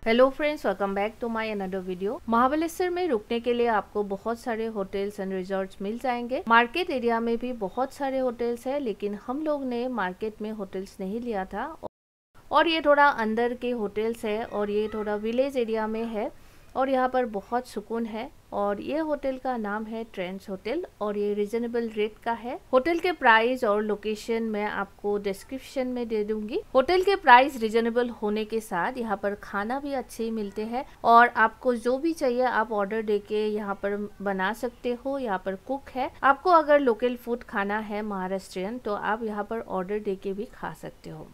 Hello friends, welcome back to my another video. Mahabaleshwar में रुकने के लिए आपको बहुत सारे होटल्स एंड रिजॉर्ट्स मिल जाएंगे। मार्केट एरिया में भी बहुत सारे होटल्स है, लेकिन हम लोग ने मार्केट में होटल्स नहीं लिया था और ये थोड़ा अंदर के होटल्स है और ये थोड़ा विलेज एरिया में है और यहाँ पर बहुत सुकून है। और ये होटल का नाम है ट्रेंड्स होटल और ये रिजनेबल रेट का है। होटल के प्राइस और लोकेशन मैं आपको डिस्क्रिप्शन में दे दूंगी। होटल के प्राइस रिजनेबल होने के साथ यहाँ पर खाना भी अच्छे मिलते हैं और आपको जो भी चाहिए आप ऑर्डर देके यहाँ पर बना सकते हो। यहाँ पर कुक है, आपको अगर लोकल फूड खाना है महाराष्ट्रियन तो आप यहाँ पर ऑर्डर देके भी खा सकते हो।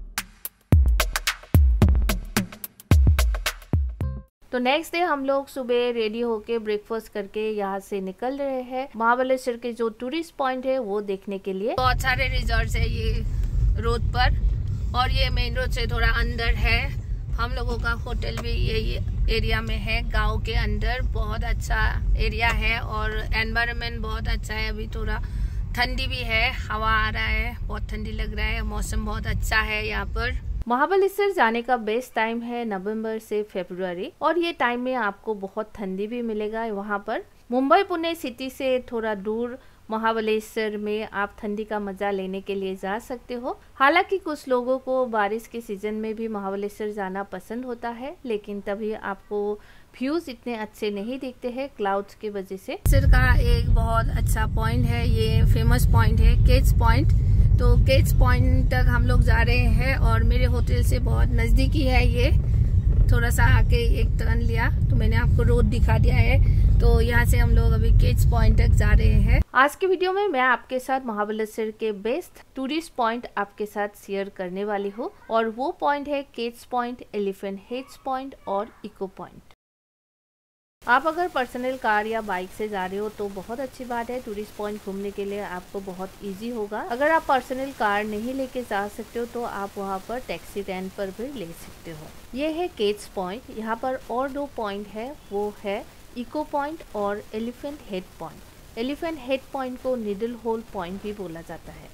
तो नेक्स्ट डे हम लोग सुबह रेडी होके ब्रेकफास्ट करके यहाँ से निकल रहे हैं महाबलेश्वर के जो टूरिस्ट पॉइंट है वो देखने के लिए। बहुत सारे रिजॉर्ट्स है ये रोड पर और ये मेन रोड से थोड़ा अंदर है। हम लोगों का होटल भी ये एरिया में है, गांव के अंदर। बहुत अच्छा एरिया है और एनवायरनमेंट बहुत अच्छा है। अभी थोड़ा ठंडी भी है, हवा आ रहा है, बहुत ठंडी लग रहा है, मौसम बहुत अच्छा है यहाँ पर। महाबलेश्वर जाने का बेस्ट टाइम है नवंबर से फरवरी और ये टाइम में आपको बहुत ठंडी भी मिलेगा वहाँ पर। मुंबई पुणे सिटी से थोड़ा दूर महाबलेश्वर में आप ठंडी का मजा लेने के लिए जा सकते हो। हालांकि कुछ लोगों को बारिश के सीजन में भी महाबलेश्वर जाना पसंद होता है, लेकिन तभी आपको व्यूज इतने अच्छे नहीं दिखते हैं क्लाउड्स की वजह से। महाबलेश्वर का एक बहुत अच्छा पॉइंट है, ये फेमस पॉइंट है केट्स पॉइंट। तो केट्स पॉइंट तक हम लोग जा रहे हैं और मेरे होटल से बहुत नजदीकी है ये। थोड़ा सा आके एक टर्न लिया तो मैंने आपको रोड दिखा दिया है। तो यहाँ से हम लोग अभी केट्स पॉइंट तक जा रहे हैं। आज के वीडियो में मैं आपके साथ महाबलेश्वर के बेस्ट टूरिस्ट पॉइंट आपके साथ शेयर करने वाली हूँ और वो पॉइंट है Kate's point, elephant heads point और इको पॉइंट। आप अगर पर्सनल कार या बाइक से जा रहे हो तो बहुत अच्छी बात है। टूरिस्ट पॉइंट घूमने के लिए आपको बहुत इजी होगा। अगर आप पर्सनल कार नहीं लेके जा सकते हो तो आप वहाँ पर टैक्सी रेंट पर भी ले सकते हो। ये है केट्स पॉइंट। यहाँ पर और दो पॉइंट है, वो है इको पॉइंट और elephant head point. Elephant head point को निडल होल पॉइंट भी बोला जाता है।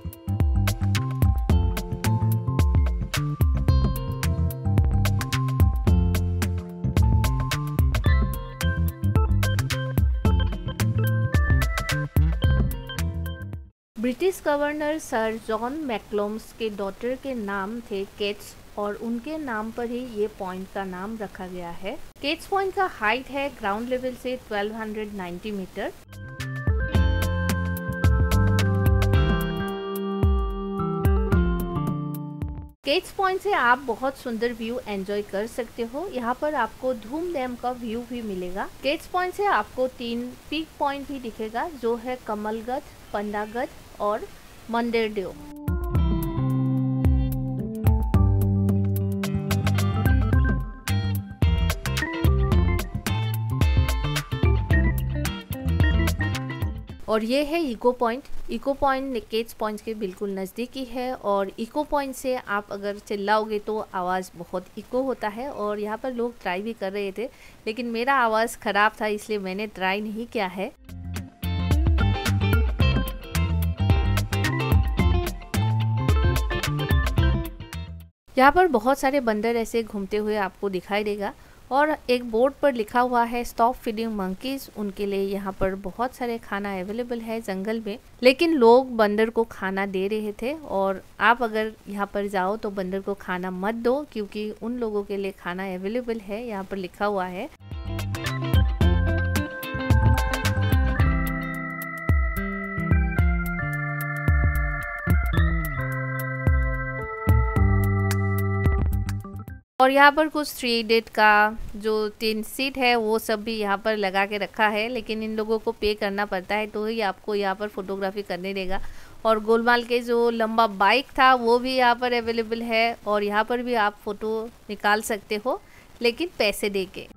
British governor sir John Malcolm's के डॉटर के नाम थे केट्स और उनके नाम पर ही ये पॉइंट का नाम रखा गया है। केट्स पॉइंट का हाइट है ग्राउंड लेवल से 1290 मीटर। केट्स पॉइंट से आप बहुत सुंदर व्यू एंजॉय कर सकते हो। यहाँ पर आपको धूम डैम का व्यू भी मिलेगा। केट्स पॉइंट से आपको 3 पीक पॉइंट भी दिखेगा, जो है कमलगढ़, पंडागढ़ और मंदिरदेव। और ये है echo point. Echo point Kate's point के बिल्कुल नज़दीकी है और इको पॉइंट से आप अगर चिल्लाओगे तो आवाज़ बहुत इको होता है और यहाँ पर लोग ट्राई भी कर रहे थे, लेकिन मेरा आवाज़ ख़राब था इसलिए मैंने ट्राई नहीं किया है। यहाँ पर बहुत सारे बंदर ऐसे घूमते हुए आपको दिखाई देगा और एक बोर्ड पर लिखा हुआ है स्टॉप फीडिंग मंकीज। उनके लिए यहाँ पर बहुत सारे खाना अवेलेबल है जंगल में, लेकिन लोग बंदर को खाना दे रहे थे और आप अगर यहाँ पर जाओ तो बंदर को खाना मत दो, क्योंकि उन लोगों के लिए खाना अवेलेबल है, यहाँ पर लिखा हुआ है। और यहाँ पर कुछ 3 इडियट का जो 3 सीट है वो सब भी यहाँ पर लगा के रखा है, लेकिन इन लोगों को पे करना पड़ता है तो ही आपको यहाँ पर फोटोग्राफी करने देगा। और गोलमाल के जो लंबा बाइक था वो भी यहाँ पर अवेलेबल है और यहाँ पर भी आप फोटो निकाल सकते हो, लेकिन पैसे दे के।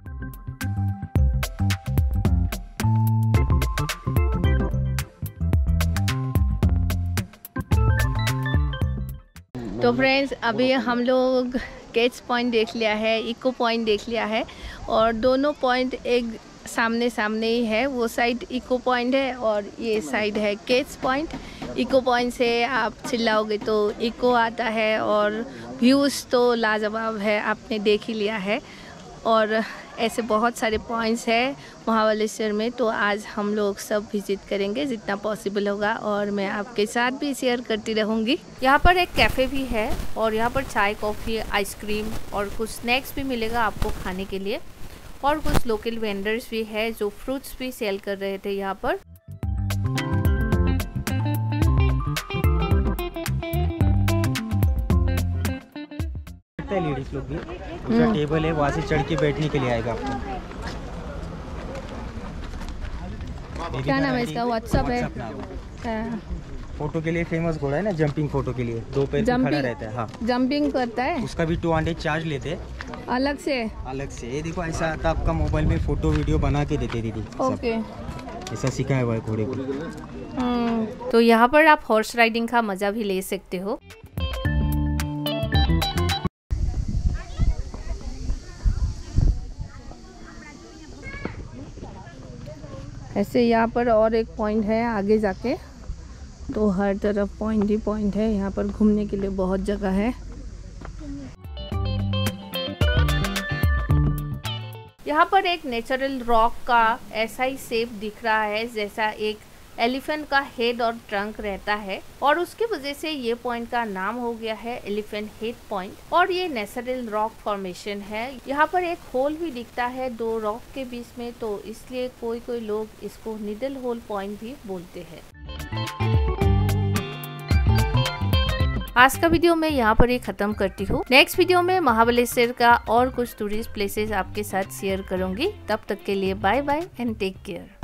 तो फ्रेंड्स, अभी हम लोग केट्स पॉइंट देख लिया है, इको पॉइंट देख लिया है और दोनों पॉइंट एक सामने सामने ही है। वो साइड इको पॉइंट है और ये साइड है केट्स पॉइंट। इको पॉइंट से आप चिल्लाओगे तो इको आता है और व्यूज़ तो लाजवाब है, आपने देख ही लिया है। और ऐसे बहुत सारे पॉइंट्स हैं महाबलेश्वर में, तो आज हम लोग सब विजिट करेंगे जितना पॉसिबल होगा, और मैं आपके साथ भी शेयर करती रहूँगी। यहाँ पर एक कैफ़े भी है और यहाँ पर चाय, कॉफ़ी, आइसक्रीम और कुछ स्नैक्स भी मिलेगा आपको खाने के लिए, और कुछ लोकल वेंडर्स भी है जो फ्रूट्स भी सेल कर रहे थे यहाँ पर। लेडीज लोग भी दूसरा टेबल है, वहाँ से चढ़ के बैठने के लिए आएगा आपको। क्या नाम है इसका? व्हाट्सअप है। फोटो के लिए फेमस घोड़ा है ना, जंपिंग फोटो के लिए 2 पैर पे खड़ा रहता है। हाँ, जंपिंग करता है, उसका भी 200 चार्ज लेते हैं अलग से। ये देखो ऐसा आता आपका मोबाइल में फोटो वीडियो बना के देते दीदी। ओके, ऐसा सिखाया हुआ है घोड़े को। तो यहाँ पर आप हॉर्स राइडिंग का मजा भी ले सकते हो। ऐसे यहाँ पर और एक पॉइंट है आगे जाके, तो हर तरफ पॉइंट ही पॉइंट है। यहाँ पर घूमने के लिए बहुत जगह है। यहाँ पर एक नेचुरल रॉक का ऐसा ही शेप दिख रहा है जैसा एक एलिफेंट का हेड और ट्रंक रहता है, और उसकी वजह से ये पॉइंट का नाम हो गया है एलिफेंट हेड पॉइंट। और ये नेचुरल रॉक फॉर्मेशन है। यहाँ पर एक होल भी दिखता है 2 रॉक के बीच में, तो इसलिए कोई लोग इसको निडल होल पॉइंट भी बोलते हैं। आज का वीडियो मैं यहाँ पर ही खत्म करती हूँ। नेक्स्ट वीडियो में महाबलेश्वर का और कुछ टूरिस्ट प्लेसेस आपके साथ शेयर करूंगी। तब तक के लिए bye bye and take care.